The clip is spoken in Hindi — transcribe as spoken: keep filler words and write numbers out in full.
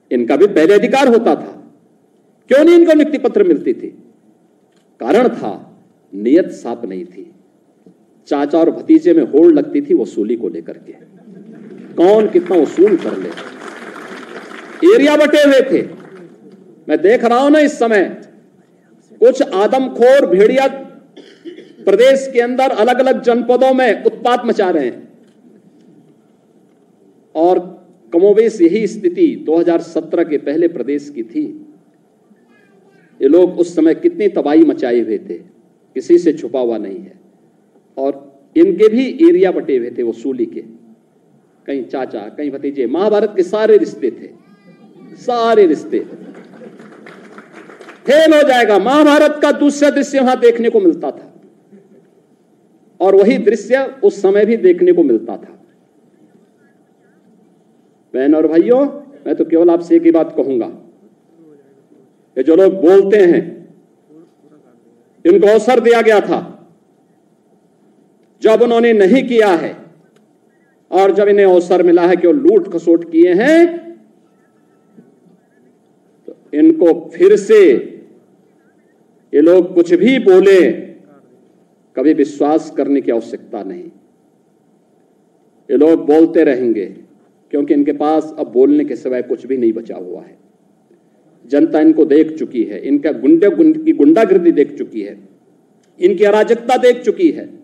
इनका भी पहले अधिकार होता था, क्यों नहीं इनको नियुक्ति पत्र मिलती थी? कारण था नियत साफ नहीं थी। चाचा और भतीजे में होड़ लगती थी वसूली को लेकर के, कौन कितना वसूल कर ले। एरिया बटे हुए थे। मैं देख रहा हूं ना इस समय कुछ आदमखोर भेड़िया प्रदेश के अंदर अलग अलग जनपदों में उत्पात मचा रहे हैं, और कमोबेश यही स्थिति दो हज़ार सत्रह के पहले प्रदेश की थी। ये लोग उस समय कितनी तबाही मचाए हुए थे, किसी से छुपा हुआ नहीं है। और इनके भी एरिया बटे हुए थे वसूली के, कहीं चाचा कहीं भतीजे, महाभारत के सारे रिश्ते थे, सारे रिश्ते। फेल हो जाएगा। महाभारत का दूसरा दृश्य वहां देखने को मिलता था, और वही दृश्य उस समय भी देखने को मिलता था। बहन और भाइयों, मैं तो केवल आपसे एक ही बात कहूंगा, ये जो लोग बोलते हैं इनको अवसर दिया गया था, जब उन्होंने नहीं किया है और जब इन्हें अवसर मिला है कि वो लूट खसोट किए हैं, तो इनको फिर से ये लोग कुछ भी बोले, कभी विश्वास करने की आवश्यकता नहीं। ये लोग बोलते रहेंगे क्योंकि इनके पास अब बोलने के सिवाय कुछ भी नहीं बचा हुआ है। जनता इनको देख चुकी है, इनका गुंडे की गुंडागिर्दी देख चुकी है, इनकी अराजकता देख चुकी है।